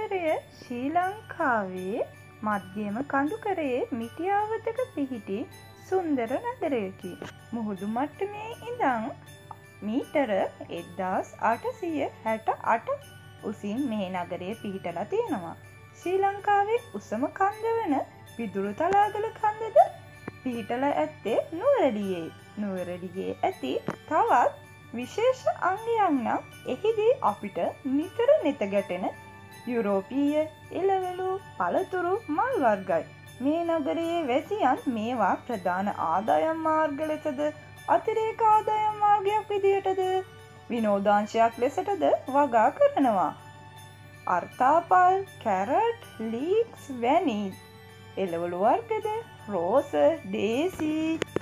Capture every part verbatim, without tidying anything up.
නගරය ශ්‍රී ලංකාවේ මධ්‍යම කඳුකරයේ මිටියාවතක පිහිටි සුන්දර නගරයකි. මුහුදු මට්ටමේ ඉඳන් මීටර එක්දාස් අටසිය හැට අට උසින් මේ නගරය පිහිටලා තියෙනවා. ශ්‍රී ලංකාවේ උසම කන්ද වන විදුරු තලාගල කන්දද පිහිටලා ඇත්තේ නුවරඑළියේ. නුවරඑළියේ ඇති තවත් විශේෂ අංගයක් නම් එහිදී අපිට නිතර නෙත ගැටෙන යුරෝපීය එළවලු පළතුරු මල් වර්ගයි. මේ නගරයේ වැසියන් මේවා ප්‍රධාන ආදායම් මාර්ග ලෙසද අතිරේක ආදායම් මාර්ගයක් විදියටද විනෝදාංශයක් ලෙසටද වගා කරනවා. අර්තාපල්, කැරට්, ලීක්ස් වැනි එළවලු වර්ගද, රෝස, ඩේසි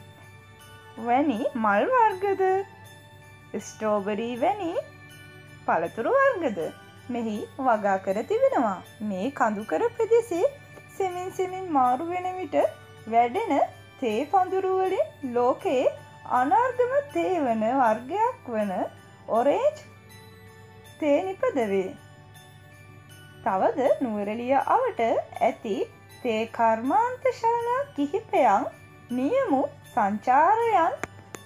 වැනි මල් වර්ගද, ස්ට්‍රෝබරි වැනි පළතුරු වර්ගද මෙහි වගා කර තිබෙනවා. මේ කඳුකර ප්‍රදේශයේ සෙමින් සෙමින් මාරු වෙන විට වැඩෙන තේ පඳුරු වලින් ලෝකයේ අනර්ගම තේ වන වර්ගයක් වන ඔරේන්ජ් තේ නිපදවේ. තවද නුවරඑළිය අවට ඇති තේ කර්මාන්තශාලා කිහිපයක් නියමු සංචාරයන්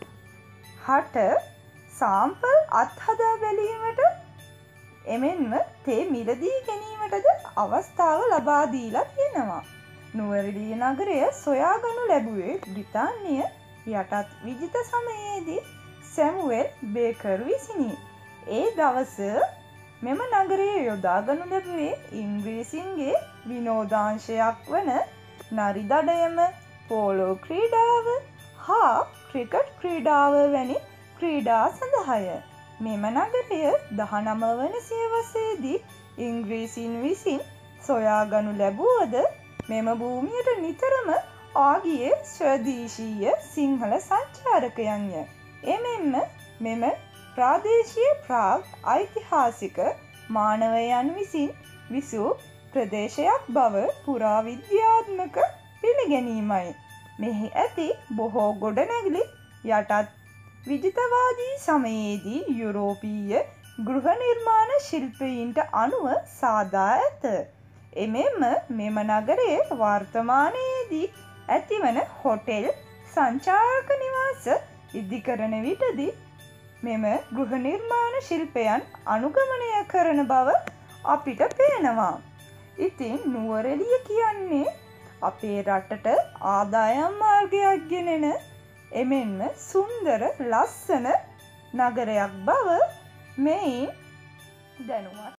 හට සාම්පල් අත්හදා බැලීමට එමෙන්ම තේ මිලදී ගැනීමටද අවස්ථාව ලබා දීලා තියෙනවා. නුවරඑළිය නගරය සොයාගනු ලැබුවේ බ්‍රිතාන්‍ය යටත් විජිත සමයේදී සැමුවෙල් බේකර් විසිනි. ඒ දවස මෙම නගරය යොදාගනු ලැබුවේ ඉංග්‍රීසින්ගේ විනෝදාංශයක් වන නරි දඩයම, පෝලෝ ක්‍රීඩාව හා ක්‍රිකට් ක්‍රීඩාව වැනි ක්‍රීඩා සඳහාය. මෙම නගරය දහනව වන සියවසේදී ඉංග්‍රීසීන් විසින් සොයාගනු ලැබුවද මෙම භූමියට නිතරම ආගියේ ස්වදේශීය සිංහල සංචාරකයන්ය. එමෙන්ම මෙම ප්‍රාදේශීය ප්‍රාග් ඓතිහාසික මානවයන් විසින් විසූ ප්‍රදේශයක් බව පුරාවිද්‍යාත්මක පිළිගැනීමයි. මෙහි ඇති බොහෝ ගොඩනැගිලි යටත් විජිතවාදී සමයේදී යුරෝපීය ගෘහ නිර්මාණ ශිල්පීන්ට අනුව සාදා ඇත. එමෙන්ම මෙම නගරයේ වර්තමානයේදී ඇතිවන හොටෙල්, සංචාරක නිවාස ඉදිකරන විටදී මෙම ගෘහ නිර්මාණ ශිල්පයන් අනුගමනය කරන බව අපිට පේනවා. ඉතින් නුවරඑළිය කියන්නේ අපේ රටට ආදායම් මාර්ගයක් ගෙනෙන එමෙන්ම සුන්දර ලස්සන නගරයක් බව මෙයින් දැනුවත්